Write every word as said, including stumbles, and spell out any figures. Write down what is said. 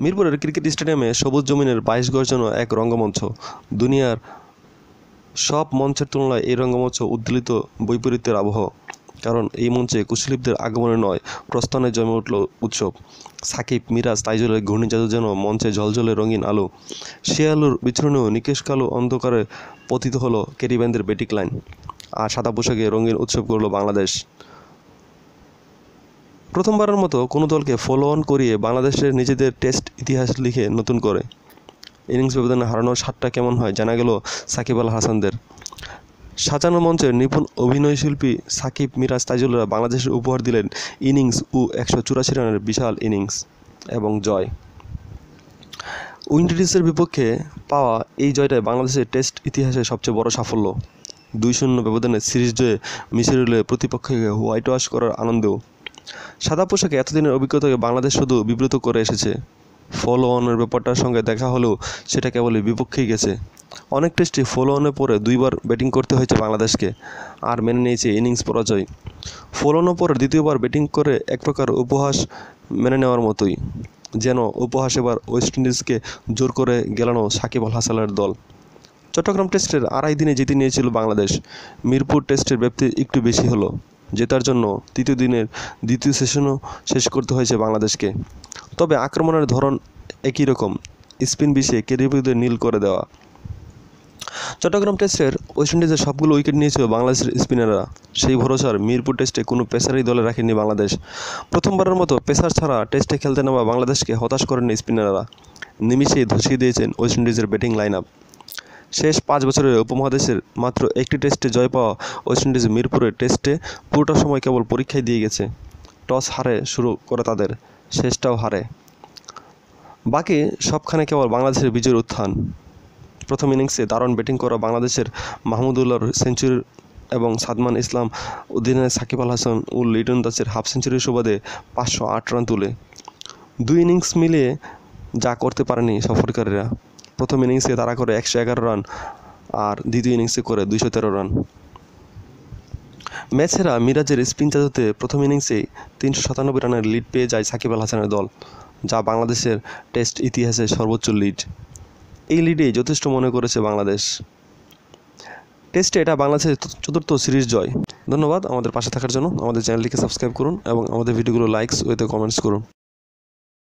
মিরপুরের ক্রিকেট স্টেডিয়ামে সবুজ জমিনের বাইশ গজ যেন এক রঙ্গমঞ্চ। দুনিয়ার সব মঞ্চের তুলনায় এই রঙ্গমঞ্চ উদ্বেলিত বৈপরীত্যের আবহ। কারণ এই মঞ্চে কুশলীপদের আগমনে নয়, প্রস্থানে জমে উঠল উৎসব। সাকিব, মিরাজ, তাইজুলের ঘূর্ণিঝড় যেন মঞ্চে ঝলঝলে রঙিন আলো। সে আলোর বিছুরণেও নিকেশ কালো অন্ধকারে পতিত হলো ক্যারিবিয়ানদের ব্যাটিং লাইন। আর সাদা পোশাকে রঙিন উৎসব করল বাংলাদেশ। প্রথমবারের মতো কোনো দলকে ফলো অন করিয়ে বাংলাদেশের নিজেদের টেস্ট ইতিহাস লিখে নতুন করে ইনিংস ব্যবধানে হারানোর স্বাদটা কেমন হয় জানা গেল সাকিব আল হাসানদের। সাজানো মঞ্চের নিপুণ অভিনয়শিল্পী সাকিব, মিরাজ, তাইজুলরা বাংলাদেশের উপহার দিলেন ইনিংস ও একশো চুরাশি রানের বিশাল ইনিংস এবং জয়। উইন্ডিজের বিপক্ষে পাওয়া এই জয়টাই বাংলাদেশের টেস্ট ইতিহাসের সবচেয়ে বড় সাফল্য। দুই শূন্য ব্যবধানে সিরিজ জয়ে মিসিরুলে প্রতিপক্ষকে হোয়াইট ওয়াশ করার আনন্দেও। সাদা পোশাকে এতদিনের অভিজ্ঞতাকে বাংলাদেশ শুধু বিব্রত করে এসেছে। ফলো অনের ব্যাপারটার সঙ্গে দেখা হলেও সেটা কেবলই বিপক্ষেই গেছে। অনেক টেস্টে ফলো অনের পরে দুইবার ব্যাটিং করতে হয়েছে বাংলাদেশকে, আর মেনে নিয়েছে ইনিংস পরাজয়। ফলো অনের পরে দ্বিতীয়বার ব্যাটিং করে এক প্রকার উপহাস মেনে নেওয়ার মতোই, যেন উপহাস এবার ওয়েস্ট ইন্ডিজকে জোর করে গেলানো সাকিব আল হাসানের দল। চট্টগ্রাম টেস্টের আড়াই দিনে জিতে নিয়েছিল বাংলাদেশ। মিরপুর টেস্টের ব্যাপ্তি একটু বেশি হলো। জেতার জন্য তৃতীয় দিনের দ্বিতীয় সেশনও শেষ করতে হয়েছে বাংলাদেশকে। তবে আক্রমণের ধরন একই রকম, স্পিন বিষে ক্যারিবীয়দের নীল করে দেওয়া। চট্টগ্রাম টেস্টের ওয়েস্ট ইন্ডিজের সবগুলো উইকেট নিয়েছিল বাংলাদেশের স্পিনাররা। সেই ভরসার মিরপুর টেস্টে কোনো পেসারই দলে রাখেনি বাংলাদেশ। প্রথমবারের মতো পেসার ছাড়া টেস্টে খেলতে নেওয়া বাংলাদেশকে হতাশ করেননি স্পিনাররা। নিমিষেই ধসিয়ে দিয়েছেন ওয়েস্ট ইন্ডিজের ব্যাটিং লাইন আপ। শেষ পাঁচ বছরের উপমহাদেশের মাত্র একটি টেস্টে জয় পাওয়া ওয়েস্ট ইন্ডিজ মিরপুরের টেস্টে পুরোটা সময় কেবল পরীক্ষায় দিয়ে গেছে। টস হারে শুরু করে তাদের, শেষটাও হারে। বাকি সবখানে কেবল বাংলাদেশের বিজয়ের উত্থান। প্রথম ইনিংসে দারুণ ব্যাটিং করা বাংলাদেশের মাহমুদুল্লাহর সেঞ্চুরি এবং সাদমান ইসলাম অধিনায়ক সাকিব আল হাসান ও লিটন দাসের হাফ সেঞ্চুরির সুবাদে পাঁচশো আট রান তুলে দুই ইনিংস মিলিয়ে যা করতে পারেনি সফরকারীরা। প্রথম ইনিংসে তারা করে একশো এগারো রান আর দ্বিতীয় ইনিংসে করে দুইশো তেরো রান। ম্যাচ সেরা মিরাজের স্পিন জাদুতে প্রথম ইনিংসেই তিনশো সাতানব্বই রানের লিড পেয়ে যায় সাকিব আল হাসানের দল, যা বাংলাদেশের টেস্ট ইতিহাসের সর্বোচ্চ লিড। এই লিডেই যথেষ্ট মনে করেছে বাংলাদেশ। টেস্টে এটা বাংলাদেশের চতুর্থ সিরিজ জয়। ধন্যবাদ আমাদের পাশে থাকার জন্য। আমাদের চ্যানেলটিকে সাবস্ক্রাইব করুন এবং আমাদের ভিডিওগুলো লাইকস ওতে কমেন্টস করুন।